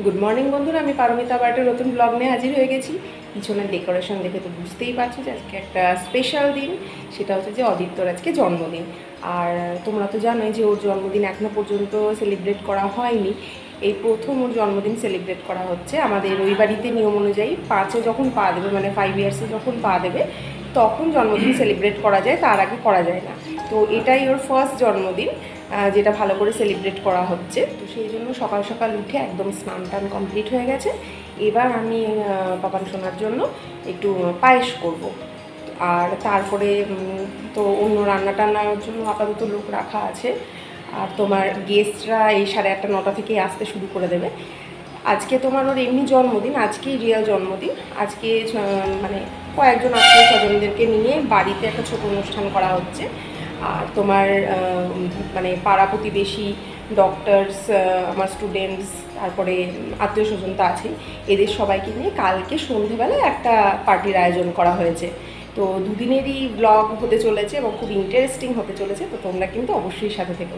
Good morning বন্ধুরা, আমি পারমিতা আবার একটা নতুন ব্লগ নিয়ে হাজির হয়ে গেছি। পিছনের ডেকোরেশন দেখে তো বুঝতেই পারছো যে আজকে একটা স্পেশাল দিন। সেটা হচ্ছে যে অদিত্যর আজকে জন্মদিন। আর তোমরা তো জানোই যে ওর জন্মদিন এখনও পর্যন্ত সেলিব্রেট করা হয়নি। এই প্রথম ওর জন্মদিন সেলিব্রেট করা হচ্ছে। আমাদের ওই বাড়িতে নিয়ম অনুযায়ী 5-এ যখন পা দেবে, মানে 5 ইয়ার্সে যখন পা দেবে তখন জন্মদিন সেলিব্রেট করা যায়, তার আগে করা যায় না। তো এটাই ওর ফার্স্ট জন্মদিন, যেটা ভালো করে সেলিব্রেট করা হচ্ছে। তো সেই জন্য সকাল সকাল উঠে একদম স্নান টান কমপ্লিট হয়ে গেছে। এবার আমি পাপান সোনার জন্য একটু পায়েস করব। আর তারপরে তো অন্য রান্না টান্নার জন্য আপাতত লোক রাখা আছে। আর তোমার গেস্টরা এই 8:30 9টা থেকেই আসতে শুরু করে দেবে। আজকে তোমার ওর এমনি জন্মদিন, আজকেই রিয়েল জন্মদিন। আজকে মানে কয়েকজন আত্মীয় স্বজনদেরকে নিয়ে বাড়িতে একটা ছোটো অনুষ্ঠান করা হচ্ছে। আর তোমার মানে পাড়া প্রতিবেশী, ডক্টরস, আমার স্টুডেন্টস, তারপরে আত্মীয় স্বজন তো আছেই, এদের সবাইকে নিয়ে কালকে সন্ধেবেলায় একটা পার্টির আয়োজন করা হয়েছে। তো দুদিনেরই ব্লগ হতে চলেছে এবং খুব ইন্টারেস্টিং হতে চলেছে। তো তোমরা কিন্তু অবশ্যই সাথে থেকো।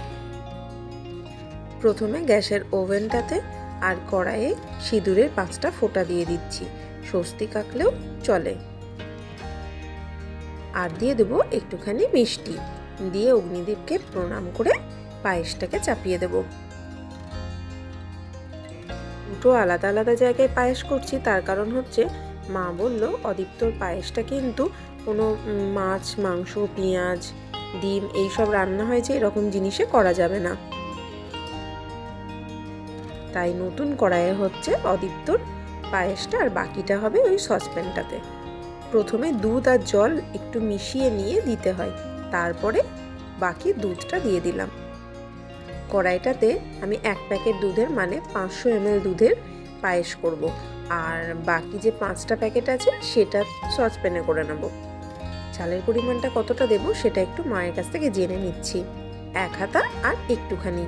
প্রথমে গ্যাসের ওভেনটাতে আর কড়াইয়ে সিঁদুরের 5টা ফোঁটা দিয়ে দিচ্ছি, স্বস্তিক আঁকলেও চলে। আর দিয়ে দেবো একটুখানি মিষ্টি, দিয়ে অগ্নিদেবকে প্রণাম করে পায়েসটাকে চাপিয়ে দেব। দুটো আলাদা আলাদা জায়গায় পায়েস করছি, তার কারণ হচ্ছে মা বলল অদীপ্তর পায়েসটা কিন্তু কোনো মাছ, মাংস, পেঁয়াজ, ডিম এইসব রান্না হয়েছে এরকম জিনিসে করা যাবে না। তাই নতুন কড়াইয়ে হচ্ছে অদীপ্তর পায়েসটা, আর বাকিটা হবে ওই সসপ্যানটাতে। প্রথমে দুধ আর জল একটু মিশিয়ে নিয়ে দিতে হয়, তারপরে বাকি দুধটা দিয়ে দিলাম। কড়াইটাতে আমি 1 প্যাকেট দুধের মানে 500 ml দুধের পায়েস করব, আর বাকি যে 5টা প্যাকেট আছে সেটা সসপ্যানে করে নেব। চালের পরিমাণটা কতটা দেব সেটা একটু মায়ের কাছ থেকে জেনে নিচ্ছি। 1 হাতা আর একটুখানি।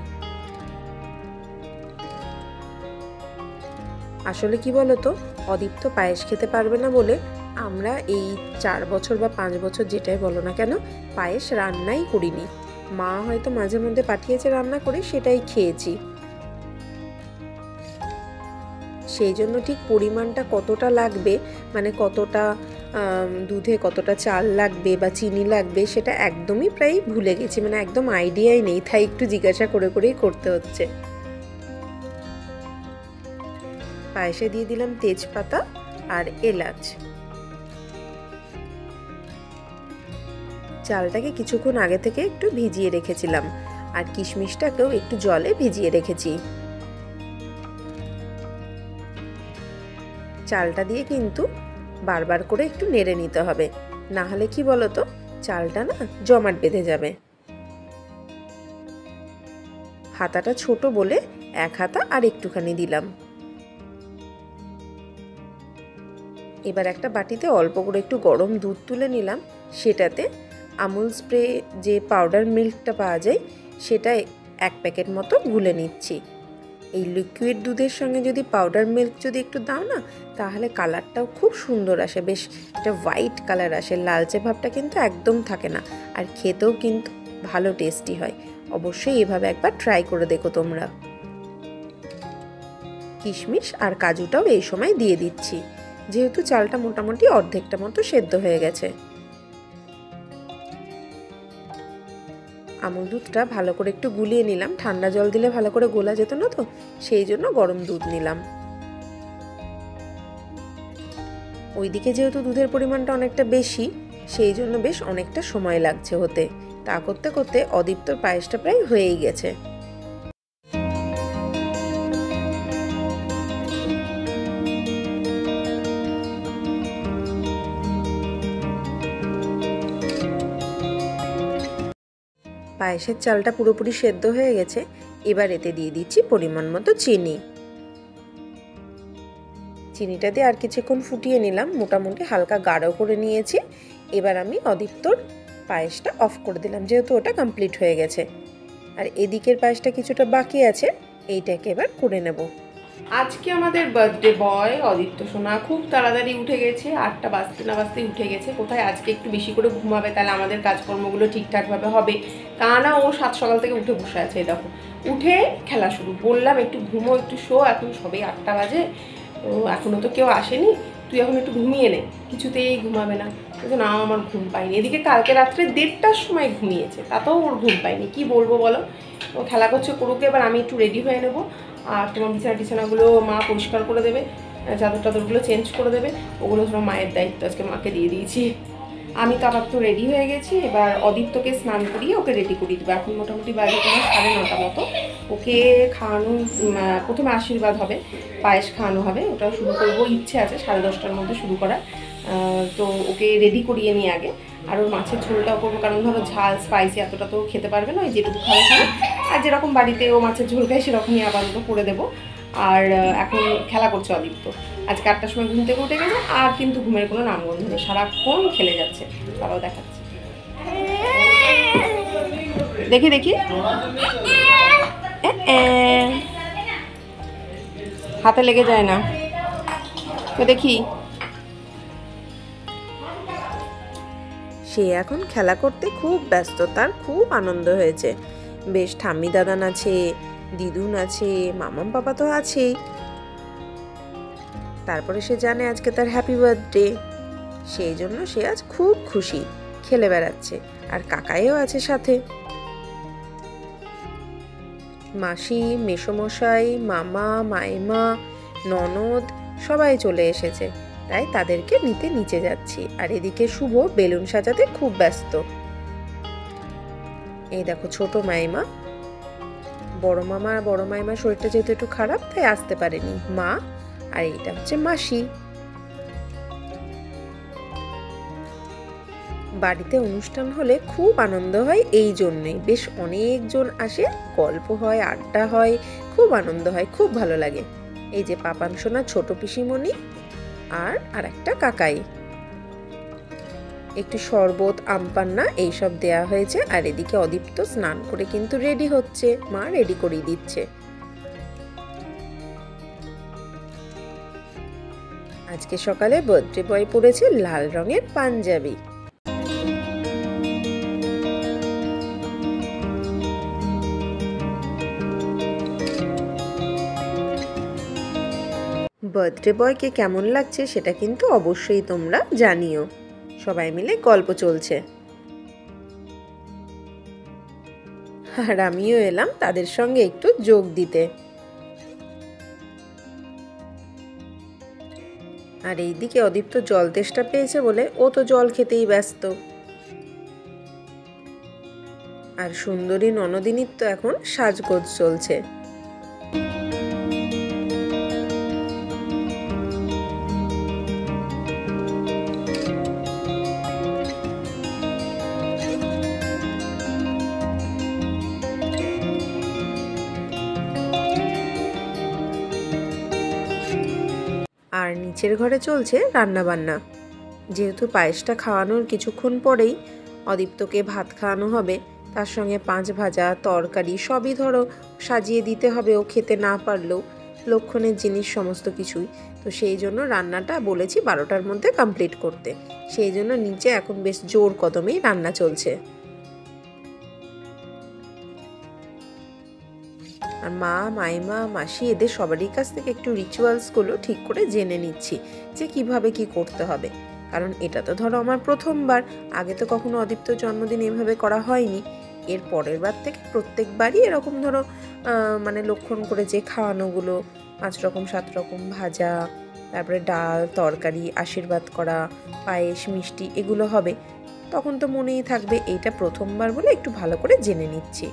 আসলে কি বলতো, অদীপ্ত পায়েস খেতে পারবে না বলে আমরা এই 4 বছর বা 5 বছর যেটাই বলো না কেন পায়েস রান্নাই করিনি। মা হয়তো মাঝে মধ্যে পাঠিয়েছে রান্না করে, সেটাই খেয়েছি। সেই জন্য ঠিক পরিমাণটা কতটা লাগবে, মানে কতটা দুধে কতটা চাল লাগবে বা চিনি লাগবে সেটা একদমই প্রায় ভুলে গেছি, মানে একদম আইডিয়াই নেই, তাই একটু জিজ্ঞাসা করে করেই করতে হচ্ছে। পায়েসে দিয়ে দিলাম তেজপাতা আর এলাচ। চালটাকে কিছুক্ষণ আগে থেকে একটু ভিজিয়ে রেখেছিলাম, আর কিশমিশটাকেও একটু জলে ভিজিয়ে রেখেছি। চালটা দিয়ে কিন্তু বারবার করে একটু নেড়ে নিতে হবে, না হলে কি বলতো চালটা না জমাট বেঁধে যাবে। হাতাটা ছোট বলে 1 হাতা আর একটুখানি দিলাম। এবার একটা বাটিতে অল্প করে একটু গরম দুধ তুলে নিলাম, সেটাতে আমুল স্প্রে যে পাউডার মিল্কটা পাওয়া যায় সেটা 1 প্যাকেট মতো গুলে নিচ্ছি। এই লিকুইড দুধের সঙ্গে যদি পাউডার মিল্ক যদি একটু দাও না, তাহলে কালারটাও খুব সুন্দর আসে, বেশ একটা হোয়াইট কালার আসে, লালচে ভাবটা কিন্তু একদম থাকে না, আর খেতেও কিন্তু ভালো টেস্টি হয়। অবশ্যই এভাবে একবার ট্রাই করে দেখো তোমরা। কিশমিশ আর কাজুটাও এই সময় দিয়ে দিচ্ছি, যেহেতু চালটা মোটামুটি অর্ধেকটা মতো সেদ্ধ হয়ে গেছে। আমুল দুধটা ভালো করে একটু গুলিয়ে নিলাম, ঠান্ডা জল দিলে ভালো করে গোলা যেত না, তো সেই জন্য গরম দুধ নিলাম। ওইদিকে যেহেতু দুধের পরিমাণটা অনেকটা বেশি, সেই জন্য বেশ অনেকটা সময় লাগছে হতে। তা করতে করতে অদীপ্তর পায়েসটা প্রায় হয়েই গেছে। পায়েসের চালটা পুরোপুরি সেদ্ধ হয়ে গেছে, এবার এতে দিয়ে দিচ্ছি পরিমাণ মতো চিনি। চিনিটা দিয়ে আর কিছুক্ষণ ফুটিয়ে নিলাম, মোটামুটি হালকা গাঢ় করে নিয়েছি। এবার আমি অদীপ্তর পায়েসটা অফ করে দিলাম, যেহেতু ওটা কমপ্লিট হয়ে গেছে। আর এদিকের পায়েসটা কিছুটা বাকি আছে, এইটাকে এবার করে নেব। আজকে আমাদের বার্থডে বয় অদিত্য সোনা খুব তাড়াতাড়ি উঠে গেছে, 8টা বাজতে না বাজতেই উঠে গেছে। কোথায় আজকে একটু বেশি করে ঘুমাবে, তাহলে আমাদের কাজকর্মগুলো ঠিকঠাকভাবে হবে। তা না, ও 7 সকাল থেকে উঠে বসে আছে। দেখো উঠে খেলা শুরু। বললাম একটু ঘুমো, একটু শো, এখন সবে 8টা বাজে, তো এখনও তো কেউ আসেনি, তুই এখন একটু ঘুমিয়ে নে। কিছুতেই ঘুমাবে না, বলছে না আমার ঘুম পাইনি। এদিকে কালকে রাত্রে 1:30টার সময় ঘুমিয়েছে, তাতেও ওর ঘুম পাইনি। কি বলবো বলো, ও খেলা করছে করুক, এবার আমি একটু রেডি হয়ে নেবো। আর তোমার বিছানাগুলো মা পরিষ্কার করে দেবে, চাদর টাদরগুলো চেঞ্জ করে দেবে, ওগুলো সব মায়ের দায়িত্ব, আজকে মাকে দিয়ে দিয়েছি। আমি তো আবার তো রেডি হয়ে গেছি, এবার অদীপ্তকে স্নান করিয়ে ওকে রেডি করিয়ে দেবো। এখন মোটামুটি বাজে তোমার 9:30 মতো। ওকে খাওয়ানো, প্রথমে আশীর্বাদ হবে, পায়েস খাওয়ানো হবে, ওটা শুরু করবো, ইচ্ছে আছে 10:30টার মধ্যে শুরু করার। তো ওকে রেডি করিয়ে নিয়ে আগে, আর ওর মাছের ঝোলটাও করবো, কারণ ধরো ঝাল স্পাইসি এতটা তো খেতে পারবে না, ওই যেটুকু খাবে খাবে, আর যেরকম বাড়িতে ও মাছের ঝোল খায় সেরকমই আপাতত করে দেবো। আর এখন খেলা করছে অদীপ্ত, আজকে 8টার সময় ঘুম থেকে উঠে গেছে, আর কিন্তু ঘুমের কোনো নামগন্ধ নেই, সারাক্ষণ খেলে যাচ্ছে। তারাও দেখাচ্ছে, দেখি দেখি, হাতে লেগে যায় না তো, দেখি। সে এখন খেলা করতে খুব ব্যস্ত, তার খুব আনন্দ হয়েছে। বেশ ঠাম্মি দাদান আছে, দিদুন আছে, মামাম পাপা তো আছেই। তারপরে সে জানে আজকে তার হ্যাপি বার্থডে, সেই জন্য সে আজ খুব খুশি, খেলে বেড়াচ্ছে। আর কাকাইও আছে সাথে, মাসি, মেসোমশাই, মামা, মাইমা, ননদ সবাই চলে এসেছে, তাই তাদেরকে নিতে নিচে যাচ্ছি। আর এদিকে শুভ বেলুন সাজাতে খুব ব্যস্ত। এই দেখো ছোট মাইমা, বড় মামা আর বড় মাইমার শরীরটা যেহেতু একটু খারাপ, তাই আসতে পারেনি মা। আর এইটা হচ্ছে মাসি। বাড়িতে অনুষ্ঠান হলে খুব আনন্দ হয়, এই জন্যই বেশ অনেকজন আসে, গল্প হয়, আড্ডা হয়, খুব আনন্দ হয়, খুব ভালো লাগে। এই যে পাপান সোনা ছোট পিসিমণি আর একটা কাকাই, একটু শরবত, আমপান্না এইসব দেয়া হয়েছে। আর এদিকে অদীপ্ত স্নান করে কিন্তু রেডি হচ্ছে, মা রেডি করিয়ে দিচ্ছে। আজকে সকালে বার্থডে বয় পরেছে লাল রঙের পাঞ্জাবি। বার্থডে বয়কে কেমন লাগছে সেটা কিন্তু অবশ্যই তোমরা জানিও। সবাই মিলে গল্প চলছে, আর আমিও এলাম তাদের সঙ্গে একটু যোগ দিতে। আর এইদিকে অদীপ্ত জল তেষ্টা পেয়েছে বলে ও তো জল খেতেই ব্যস্ত। আর সুন্দরী ননদিনীর তো এখন সাজগোজ চলছে। আর নিচের ঘরে চলছে রান্না বান্না। যেহেতু পায়েসটা খাওয়ানোর কিছুক্ষণ পরেই অদীপ্তকে ভাত খাওয়ানো হবে, তার সঙ্গে 5 ভাজা তরকারি সবই ধরো সাজিয়ে দিতে হবে, ও খেতে না পারলেও, লক্ষণের জিনিস সমস্ত কিছুই। তো সেই জন্য রান্নাটা বলেছি 12টার মধ্যে কমপ্লিট করতে, সেই জন্য নিচে এখন বেশ জোর কদমেই রান্না চলছে। আর মা, মাইমা, মাসি এদের সবারই কাছ থেকে একটু রিচুয়ালসগুলো ঠিক করে জেনে নিচ্ছি যে কিভাবে কি করতে হবে। কারণ এটা তো ধরো আমার প্রথমবার, আগে তো কখনো অদীপ্ত জন্মদিন এভাবে করা হয়নি। এর পরের বার থেকে প্রত্যেকবারই এরকম ধরো মানে লক্ষণ করে যে খাওয়ানোগুলো, 5 রকম 7 রকম ভাজা, তারপরে ডাল তরকারি, আশীর্বাদ করা, পায়েস, মিষ্টি এগুলো হবে, তখন তো মনেই থাকবে। এইটা প্রথমবার বলে একটু ভালো করে জেনে নিচ্ছি।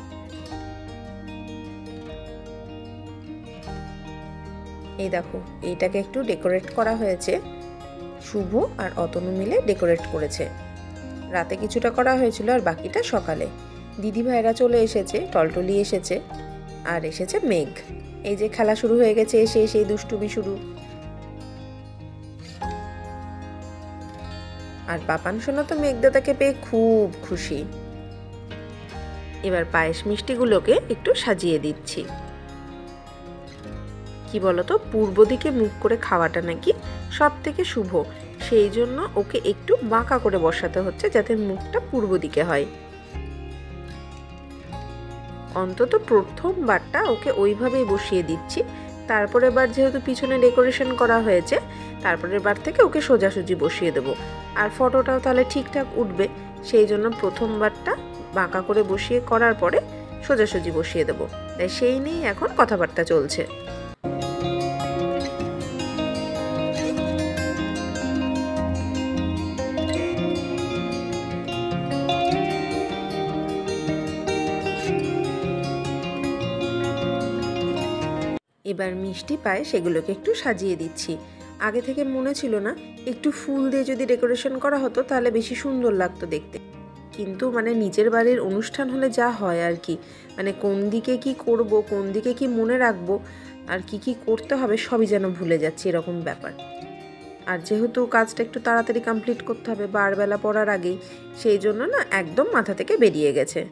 এই দেখো এইটাকে একটু ডেকোরেট করা হয়েছে, শুভ আর অতনু মিলে ডেকোরেট করেছে। রাতে কিছুটা করা হয়েছিল আর বাকিটা সকালে। দিদি ভাইরা চলে এসেছে, টলটলি এসেছে, আর এসেছে মেঘ। এই যে খেলা শুরু হয়ে গেছে, এসে সেই দুষ্টুমি শুরু। আর পাপান সোনা তো মেঘদাদাকে পেয়ে খুব খুশি। এবার পায়েস মিষ্টিগুলোকে একটু সাজিয়ে দিচ্ছি। কি বলতো, পূর্ব দিকে মুখ করে খাওয়াটা নাকি সব থেকে শুভ, সেই জন্য ওকে একটু বাঁকা করে বসাতে হচ্ছে যাতে মুখটা পূর্ব দিকে হয়। অন্তত প্রথমবারটা ওকে ওইভাবেই বসিয়ে দিচ্ছি, তারপরের বার যেহেতু পিছনে ডেকোরেশন করা হয়েছে তারপরের বার থেকে ওকে সোজাসুজি বসিয়ে দেবো, আর ফটোটাও তাহলে ঠিকঠাক উঠবে। সেই জন্য প্রথমবারটা বাঁকা করে বসিয়ে করার পরে সোজাসুজি বসিয়ে দেবো, তাই সেই নিয়েই এখন কথাবার্তা চলছে। এবার মিষ্টি পায়ে সেগুলোকে একটু সাজিয়ে দিচ্ছি। আগে থেকে মনে ছিল না একটু ফুল দিয়ে যদি ডেকোরেশন করা হতো তাহলে বেশি সুন্দর লাগতো দেখতে, কিন্তু নিজের বাড়ির অনুষ্ঠান হলে যা হয় আর কি, কোন দিকে কি করব, কোন দিকে কি মনে রাখবো, আর কি কি করতে হবে সবই যেন ভুলে যাচ্ছি, এরকম ব্যাপার। আর যেহেতু কাজটা একটু তাড়াতাড়ি কমপ্লিট করতে হবে বারবেলা পড়ার আগেই, সেই জন্য একদম মাথা থেকে বেরিয়ে গেছে।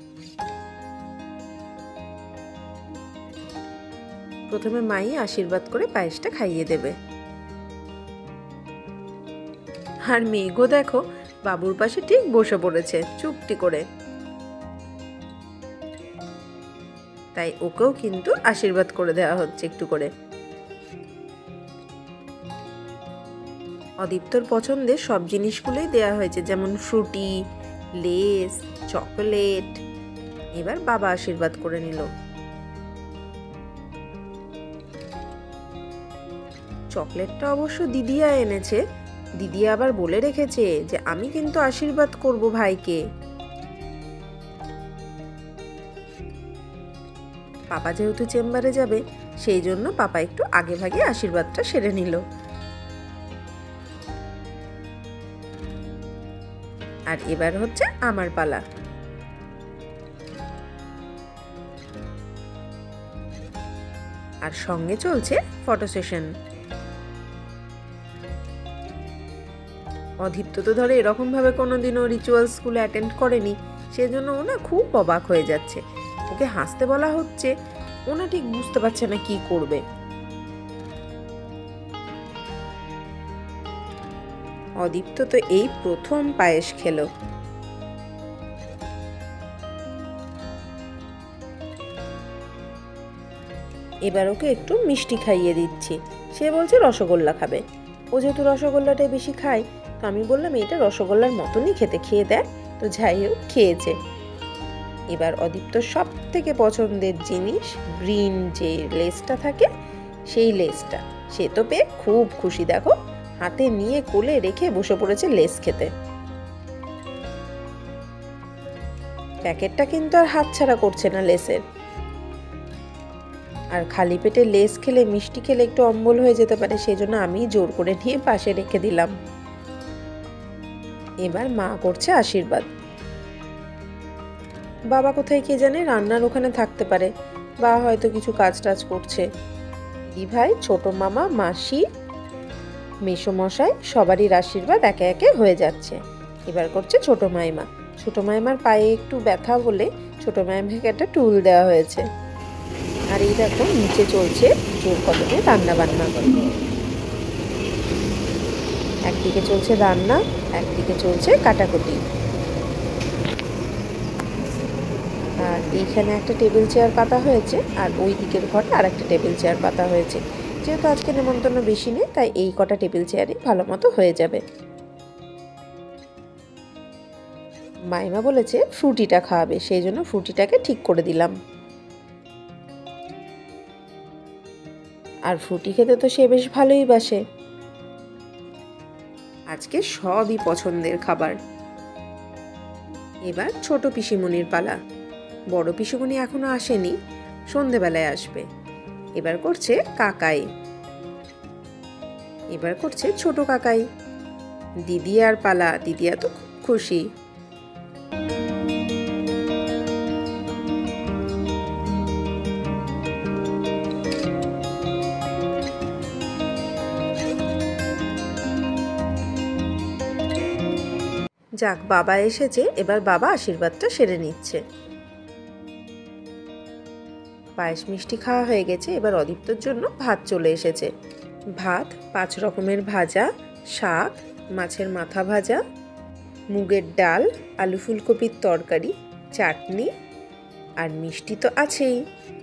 প্রথমে মাই আশীর্বাদ করে পায়েসটা খাইয়ে দেবে। আর মেঘও দেখো বাবুর পাশে ঠিক বসে পড়েছে চুপটি করে, তাই ওকেও কিন্তু আশীর্বাদ করে দেওয়া হচ্ছে একটু করে। অদীপ্তর পছন্দের সব জিনিসগুলোই দেওয়া হয়েছে, যেমন ফ্রুটি, লেস, চকোলেট। এবার বাবা আশীর্বাদ করে নিল। চকলেটটা অবশ্য দিদিয়া এনেছে, দিদিয়া আবার বলে রেখেছে যে আমি কিন্তু আশীর্বাদ করব ভাইকে। পাপা যেহেতু চেম্বারে যাবে সেই জন্য পাপা একটু আগে ভাগে আশীর্বাদটা সেরে নিল। আর এবার হচ্ছে আমার পালা। আর সঙ্গে চলছে ফটো সেশন। অদীপ্ত তো ধরে এরকম ভাবে কোনোদিনও রিচুয়াল স্কুলে অ্যাটেন্ড করেনি, সেজন্য ও খুব অবাক হয়ে যাচ্ছে। ওকে হাসতে বলা হচ্ছে, ও ঠিক বুঝতে পারছে না কি করবে। অদীপ্ত তো এই প্রথম পায়েস খেলো। এবার ওকে একটু মিষ্টি খাইয়ে দিচ্ছি। সে বলছে রসগোল্লা খাবে। ও যেহেতু রসগোল্লাটাই বেশি খায়, তো আমি বললাম এটা রসগোল্লার মতনই খেতে, খেয়ে দেয়। তো যাই হোক খেয়েছে। এবার অদীপ্তর সব থেকে পছন্দের জিনিস গ্রিন যে লেসটা থাকে সেই লেসটা, সে তো পেয়ে খুব খুশি। দেখো হাতে নিয়ে কোলে রেখে বসে পড়েছে লেস খেতে। প্যাকেটটা কিন্তু আর হাতছাড়া করছে না লেসের। আর খালি পেটে লেস খেলে, মিষ্টি খেলে একটু অম্বল হয়ে যেতে পারে, সেই জন্য আমি জোর করে নিয়ে পাশে রেখে দিলাম। এবার মা করছে আশীর্বাদ। বাবা কোথায় কে জানে, রান্নার ওখানে থাকতে পারে, বা হয়তো কিছু কাজ টাজ করছে। দিদি ভাই, ছোট মামা, মাসি, মেসোমশাই সবারই আশীর্বাদ একে একে হয়ে যাচ্ছে। এবার করছে ছোট মাইমা। ছোট মাইমার পায়ে একটু ব্যথা বলে ছোট মাইমাকে একটা টুল দেওয়া হয়েছে। আর এই দেখো নিচে চলছে জোর কদমে রান্না বান্না। একদিকে চলছে রান্না, একদিকে চলছে কাটাকুটি। আর এইখানে একটা টেবিল চেয়ার পাতা হয়েছে, আর ওই দিকের ঘরে আর একটা টেবিল চেয়ার পাতা হয়েছে। যেহেতু আজকে নেমন্তন্ন বেশি নেই, তাই এই কটা টেবিল চেয়ারই ভালো মতো হয়ে যাবে। মাইমা বলেছে ফ্রুটিটা খাওয়াবে, সেই জন্য ফ্রুটিটাকে ঠিক করে দিলাম। আর ফ্রুটি খেতে তো সে বেশ ভালোই বাসে। আজকে সবই পছন্দের খাবার। এবার ছোট পিসিমণির পালা। বড় পিসিমণি এখনো আসেনি, সন্ধেবেলায় আসবে। এবার করছে কাকাই, এবার করছে ছোট কাকাই। দিদি আর পালা, দিদিয়া তো খুব খুশি। যাক, বাবা এসেছে, এবার বাবা আশীর্বাদটা সেরে নিচ্ছে। পায়েস মিষ্টি খাওয়া হয়ে গেছে, এবার অদীপ্তর জন্য ভাত চলে এসেছে। ভাত, 5 রকমের ভাজা, শাক, মাছের মাথা ভাজা, মুগের ডাল, আলু ফুলকপির তরকারি, চাটনি আর মিষ্টি তো আছেই।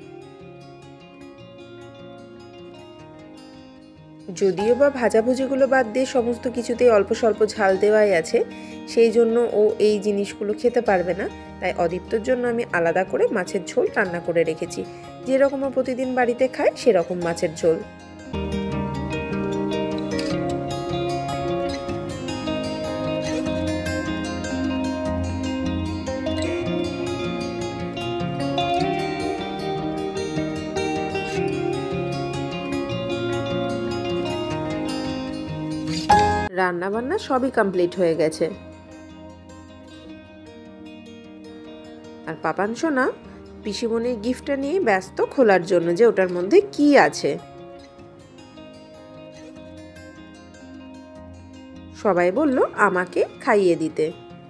যদিও বা ভাজাভুজিগুলো বাদ দিয়ে সমস্ত কিছুতেই অল্প স্বল্প ঝাল দেওয়াই আছে, সেই জন্য ও এই জিনিসগুলো খেতে পারবে না। তাই অদীপ্তর জন্য আমি আলাদা করে মাছের ঝোল রান্না করে রেখেছি, যেরকম ও প্রতিদিন বাড়িতে খায় সেরকম মাছের ঝোল। রান্না বান্না সবই কমপ্লিট হয়ে গেছে। আর পাপান সোনা পিসিমণির গিফটটা নিয়ে ব্যস্ত খোলার জন্য, যে ওটার মধ্যে কি আছে। সবাই বলল আমাকে খাইয়ে দিতে।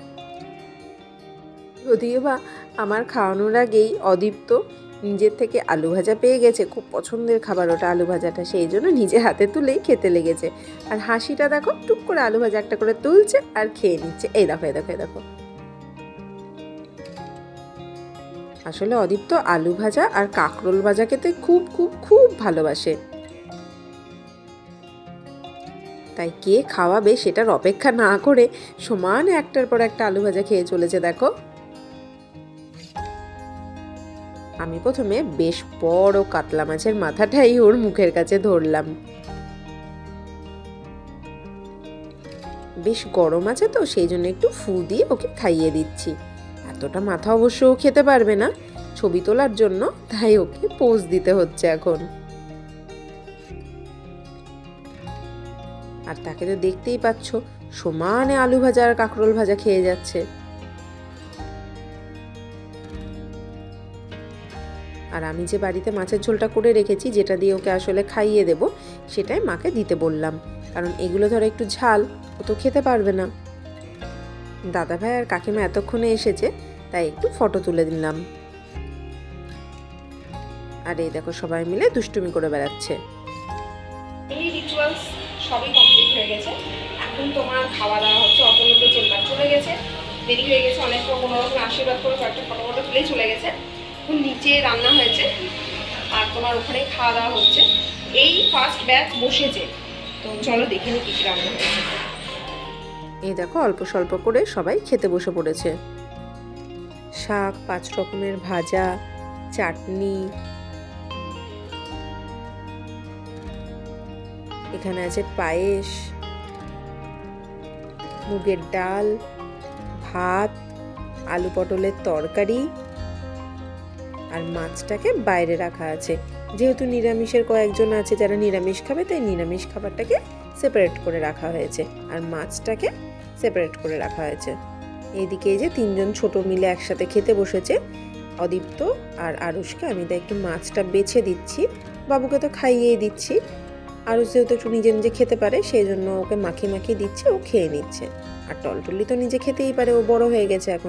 যদিও বা আমার খাওয়ানোর আগেই অদীপ্ত নিজের থেকে আলু ভাজা পেয়ে গেছে, খুব পছন্দের খাবার ওটা আলু ভাজাটা, সেই জন্য নিজে হাতে তুলেই খেতে লেগেছে। আর হাসিটা দেখো, টুক করে আলু ভাজা একটা করে তুলছে আর খেয়ে নিচ্ছে। এই দেখো, এই দেখো, এই দেখো। আসলে অদীপ্ত আলু ভাজা আর কাঁকরোল ভাজা খেতে খুব খুব খুব ভালোবাসে। তাই কে খাওয়াবে সেটার অপেক্ষা না করে সমানে একটার পর একটা আলু ভাজা খেয়ে চলেছে দেখো। আমি প্রথমে বেশ বড় কাতলা মাছের মাথাটাই ওর মুখের কাছে ধরলাম। বেশ গরম আছে তো, সেই জন্য একটু ফু দিয়ে ওকে খাইয়ে দিচ্ছি। এতটা মাথা অবশ্য ও খেতে পারবে না, ছবি তোলার জন্য, তাই ওকে পোজ দিতে হচ্ছে এখন। আর তাকে তো দেখতেই পাচ্ছ, সমানে আলু ভাজা আর কাঁকরোল ভাজা খেয়ে যাচ্ছে। আর আমি যে বাড়িতে মাছের ঝোলটা করে রেখেছি, যেটা দিয়ে ওকে আসলে খাইয়ে দেব, সেটাই মাকে দিতে বললাম, কারণ এগুলো ধরো একটু ঝাল, ও তো খেতে পারবে না। দাদা ভাই আর কাকিমা এতক্ষণে এসেছে, তাই একটু ফটো তুলে দিলাম। আর এই দেখো সবাই মিলে দুষ্টুমি করে বেড়াচ্ছে। এই রিচুয়ালস সবই কমপ্লিট হয়ে গেছে। এখন তোমার খাওয়া দাওয়া হচ্ছে। অতনু তো চেম্বার চলে গেছে, দেরি হয়ে গেছে অনেক, কোনো রকম আশীর্বাদ করে কয়েকটা ফটো তুলেই চলে গেছে। এখন নিচে রান্না হয়েছে আর তোমার ওখানে খাওয়া দাওয়া হচ্ছে। এই ফার্স্ট ব্যাচ বসেছে, তো চলো দেখে নি কি কি রান্না হয়েছে। এই দেখো অল্প স্বল্প করে সবাই খেতে বসে পড়েছে। শাক, 5 রকমের ভাজা, চাটনি, এখানে আছে পায়েস, মুগের ডাল, ভাত, আলু পটলের তরকারি, আর মাছটাকে বাইরে রাখা আছে। যেহেতু নিরামিষের কয়েকজন আছে যারা নিরামিষ খাবে, তাই নিরামিষ খাবারটাকে সেপারেট করে রাখা হয়েছে আর মাছটাকে সেপারেট করে রাখা হয়েছে। এইদিকে এই যে 3 জন ছোট মিলে একসাথে খেতে বসেছে। অদীপ্ত আর আরুষকে আমি তাই একটু মাছটা বেছে দিচ্ছি, বাবুকে তো খাইয়েই দিচ্ছি। আরুষ যেহেতু একটু নিজে নিজে খেতে পারে, সেই জন্য ওকে মাখিয়ে মাখিয়ে দিচ্ছে, ও খেয়ে নিচ্ছে। আর টলটলি তো নিজে খেতেই পারে, ও বড় হয়ে গেছে এখন।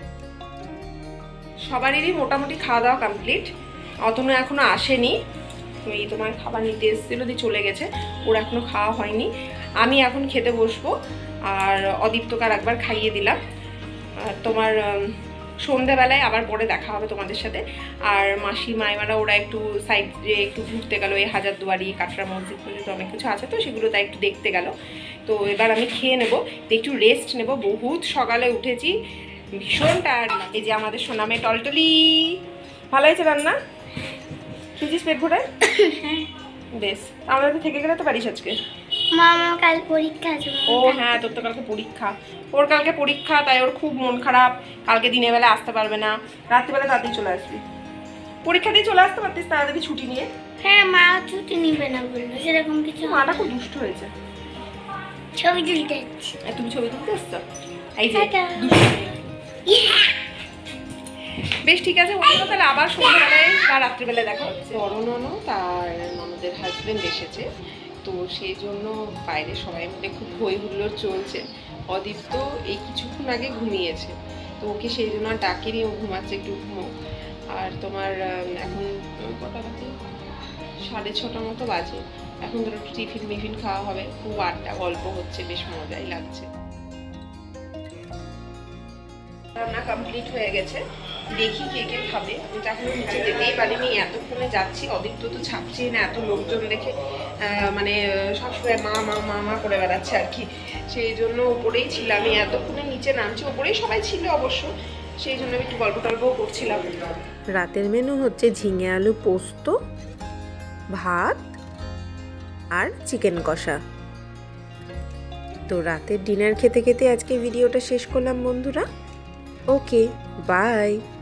সবারই মোটামুটি খাওয়া দাওয়া কমপ্লিট। অতনু এখনো আসেনি, এই তোমার খাবার নিতে এসেছিল দিয়ে চলে গেছে, ওর এখনো খাওয়া হয়নি। আমি এখন খেতে বসবো। আর অদীপ্তকে আর একবার খাইয়ে দিলাম। তোমার সন্ধ্যাবেলায় আবার পরে দেখা হবে তোমাদের সাথে। আর মাসি মাইমারা ওরা একটু সাইডে একটু ঘুরতে গেল, এই হাজারদুয়ারি, কাটরা মসজিদ পর্যন্ত অনেক কিছু আছে তো, সেগুলো তাই একটু দেখতে গেল। তো এবার আমি খেয়ে নেবো, তো একটু রেস্ট নেব। বহুত সকালে উঠেছি, ভীষণ টায়ার্ড লাগে। যে আমাদের সোনামে টলটলি, ভালো হয়েছে রান্না? খেয়েছিস পেট ভরে? বেশ, আমরা তো থেকে গেলে তো পারিস আজকে। মামা কাল পরীক্ষা আছে। ও হ্যাঁ, তোর তো কালকে পরীক্ষা। ওর কালকে পরীক্ষা, তাই ওর খুব মন খারাপ। কালকে দিনের বেলা আসতে পারবে না, রাত্রিবেলা তাড়াতাড়ি চলে আসবি। পরীক্ষা দিয়ে চলে আসতে পারতিস তাড়াতাড়ি ছুটি নিয়ে। হ্যাঁ, মা ছুটি নিবে না বললো, সেরকম কিছু। মাটা খুব দুষ্ট হয়েছে। ছবি তুলতে যাচ্ছি। তুমি ছবি তুলতে এসছো? এই যে টাটা। বেশ ঠিক আছে, ওগুলো তাহলে আবার সন্ধ্যাবেলায় বা রাত্রিবেলায় দেখা হচ্ছে। বড় ননদ আর ননদের হাজবেন্ড এসেছে, তো সেই জন্য বাইরে সবাই মিলে খুব হই হুল্লোড় চলছে। অদীপ্ত এই কিছুক্ষণ আগে ঘুমিয়েছে, তো ওকে সেই জন্য আর ডাকেনি, ও ঘুমাচ্ছে, একটু ঘুমো। আর তোমার এখন কটা বাজে? 6:30 মতো বাজে। এখন ধরো টিফিন মিফিন খাওয়া হবে, খুব আড্ডা গল্প হচ্ছে, বেশ মজাই লাগছে। রান্না কমপ্লিট হয়ে গেছে। দেখি কে কে খাবে। আমি তো এখনো নিচে যেতেই পারিনি, এতক্ষণে যাচ্ছি। অদিত্য তো ছাপছেই না, এত লোকজন দেখে মানে সবসময় মা মা মা মা করে বেড়াচ্ছে আর কি। সেই জন্য উপরেই ছিলাম, আমি এতক্ষণে নিচে নামছি। উপরেই সবাই ছিল অবশ্য, সেই জন্য আমি একটু গল্প টল্পও করছিলাম। রাতের মেনু হচ্ছে ঝিঙে আলু পোস্ত, ভাত আর চিকেন কষা। তো রাতের ডিনার খেতে খেতে আজকে ভিডিওটা শেষ করলাম বন্ধুরা। Okay, by.